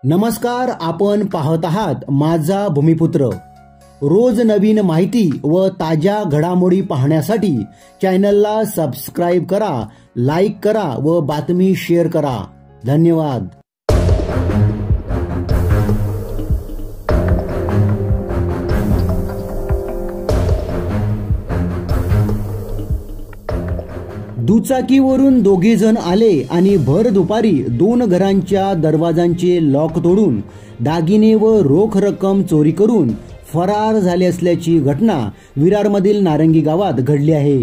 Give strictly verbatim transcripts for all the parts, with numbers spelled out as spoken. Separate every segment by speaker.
Speaker 1: नमस्कार, आपण पाहत आहात माझा भूमिपुत्र। रोज नवीन माहिती व ताज्या घडामोडी पाहण्यासाठी चॅनलला सबस्क्राइब करा, लाईक करा व बातमी शेअर करा। धन्यवाद। दुचाकीवरून दोघे जण आले आणि भर दुपारी दोन घरांच्या दरवाजांचे लॉक तोडून दागिने व रोख रक्कम चोरी करून फरार झाले असल्याची घटना विरारमधील नारंगी गावात घडली आहे।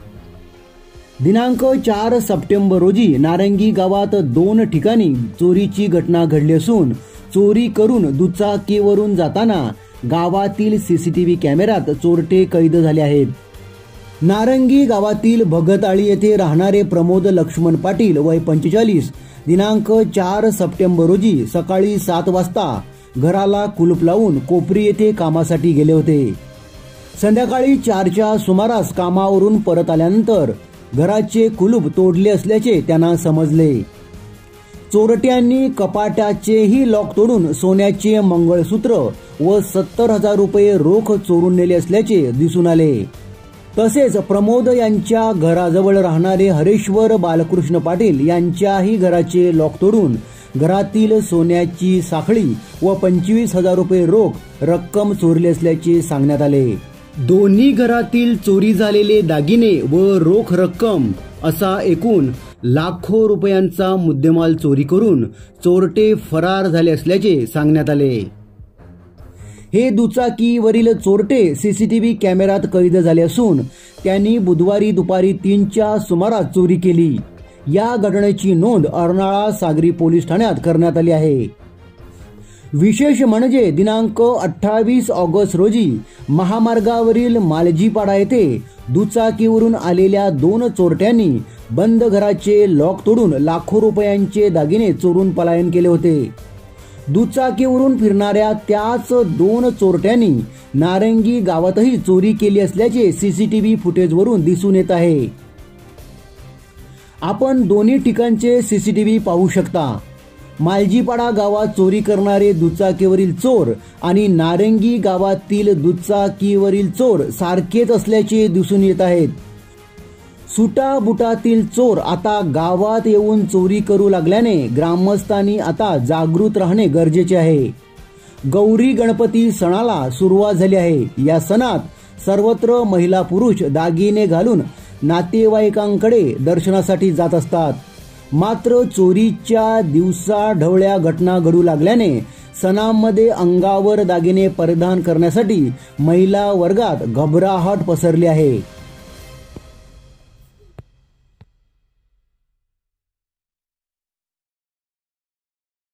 Speaker 1: दिनांक चार सप्टेंबर रोजी नारंगी गावात दोन ठिकाणी चोरीची घटना घडली असून चोरी करून दुचाकीवरून जाताना गावातील सीसीटीव्ही कॅमेऱ्यात चोरटे कैद झाले आहेत। नारंगी गावातील भगतआळी येथे राहणारे प्रमोद लक्ष्मण पाटील वय पंचेचाळीस दिनांक चार सप्टेंबर रोजी सकाळी सात वाजता घराला कुलूप लावून कोपरी येथे कामासाठी गेले होते। संध्याकाळी चारच्या सुमारास कामावरून परत आल्यानंतर घराचे कुलूप तोडले असल्याचे त्यांना समजले। चोरट्यांनी कपाटाचेही लॉक तोडून सोन्याचे मंगळसूत्र व सत्तर हजार रुपये रोख चोरून नेले असल्याचे दिसून आले। तसेच प्रमोद यांच्या घराजवळ राहणारे हरेश्वर बालकृष्ण पाटील यांच्याही घराचे लॉक तोडून घरातील सोन्याची साखळी व पंचवीस हजार रुपये रोख रक्कम चोरली असल्याचे सांगण्यात आले। दोन्ही घरातील चोरी झालेले दागिने व रोख रक्कम असा एकूण लाखो रुपयांचा मुद्देमाल चोरी करून चोरटे फरार झाले असल्याचे सांगण्यात आले। हे दुचाकीवरील चोरटे सीसीटीव्ही कॅमेऱ्यात कैद झाले असून त्यांनी बुधवारी दुपारी तीनच्या सुमारास चोरी केली। या घटनेची नोंद अर्नाळा सागरी पोलीस ठाण्यात करण्यात आली आहे। विशेष म्हणजे दिनांक अठ्ठावीस ऑगस्ट रोजी महामार्गावरील मालजीपाडा येथे दुचाकीवरून आलेल्या दोन चोरट्यांनी बंद घराचे लॉक तोडून लाखो रुपयांचे दागिने चोरून पलायन केले होते। दुचाकीवरून फिरणाऱ्या त्याच दोन चोरट्यांनी नारंगी गावातही चोरी केली असल्याचे सीसीटीव्ही फुटेजवरून दिसून येत आहे। आपण दोन्ही ठिकाणचे सीसीटीव्ही पाहू शकता। मालजीपाडा गावात चोरी करणारे दुचाकीवरील चोर आणि नारंगी गावातील दुचाकीवरील चोर सारखेच असल्याचे दिसून येत आहेत। सुटा बुटातील चोर आता गावात येऊन चोरी करू लागल्याने ग्रामस्थांनी आता जागृत राहणे गरजेचे आहे। गौरी गणपती सणाला सुरुवात झाली आहे। या सणात सर्वत्र महिला पुरुष दागिने घालून नातेवाईकांकडे दर्शनासाठी जात असतात। मात्र चोरीच्या दिवसा ढवळ्या घटना घडू लागल्याने सणांमध्ये अंगावर दागिने परिधान करण्यासाठी महिला वर्गात घबराहट पसरली आहे।